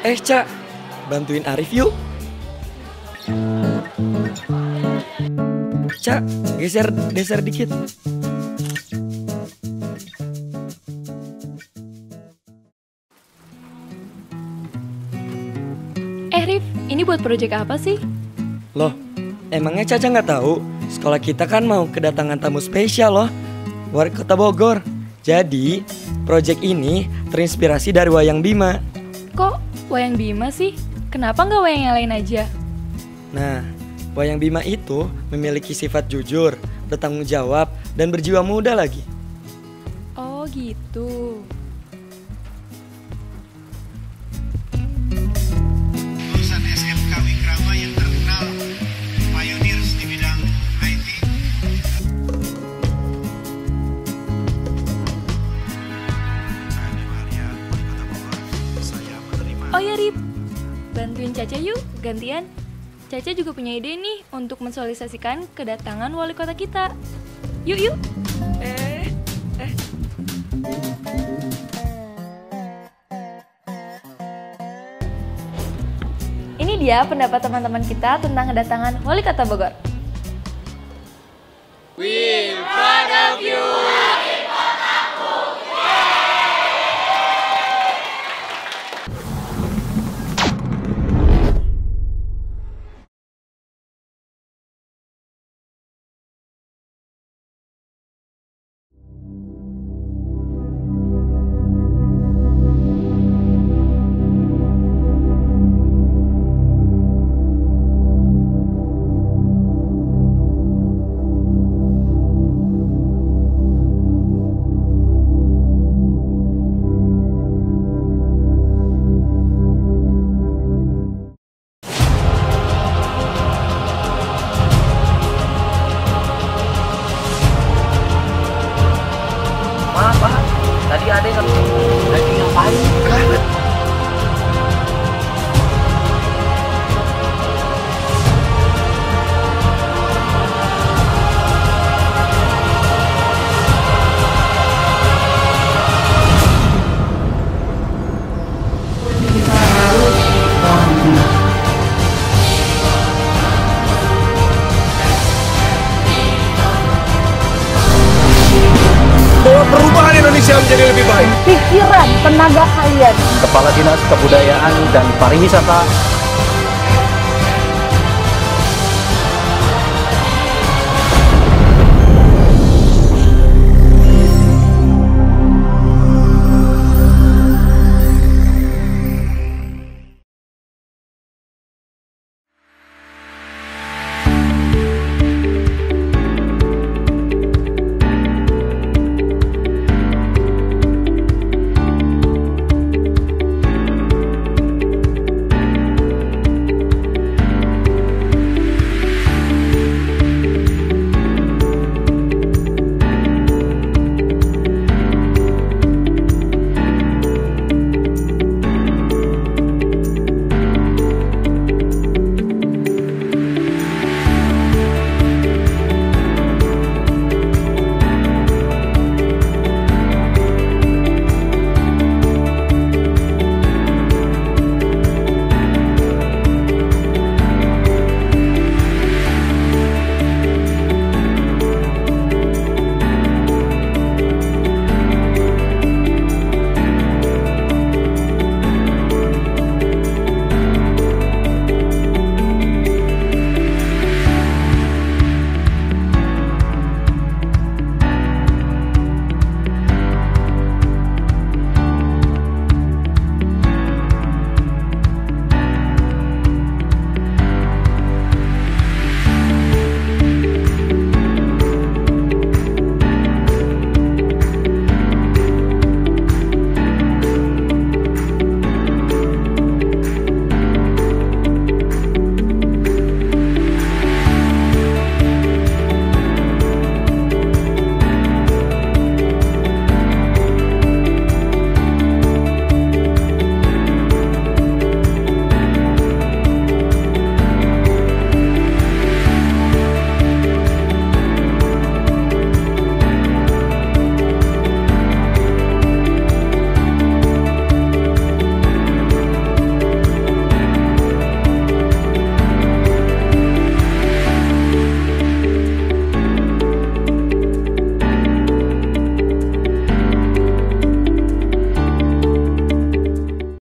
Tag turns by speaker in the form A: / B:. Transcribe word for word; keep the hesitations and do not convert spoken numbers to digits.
A: Eh, Cak, bantuin Arif yuk. Cak, geser, geser dikit.
B: Eh, Rif, ini buat proyek apa sih?
A: Loh, emangnya Caca nggak tahu? Sekolah kita kan mau kedatangan tamu spesial loh, warga Kota Bogor. Jadi, proyek ini terinspirasi dari Wayang Bima.
B: Kok Wayang Bima sih? Kenapa nggak wayang yang lain aja?
A: Nah, Wayang Bima itu memiliki sifat jujur, bertanggung jawab, dan berjiwa muda lagi.
B: Oh gitu.
C: Lulusan S M K Wikrama yang terkenal pioneers di bidang I T.
B: Oh ya, Rif, bantuin Caca yuk, gantian. Caca juga punya ide nih untuk mensosialisasikan kedatangan wali kota kita. Yuk, yuk.
A: Eh, eh.
B: Ini dia pendapat teman-teman kita tentang kedatangan wali kota Bogor.
D: We proud of you.
E: Maaf Pak, tadi ada yang lagi ngapain?
C: Bawa perubahan Indonesia menjadi lebih baik.
F: Pikiran tenaga kalian
E: Kepala Dinas Kebudayaan dan Pariwisata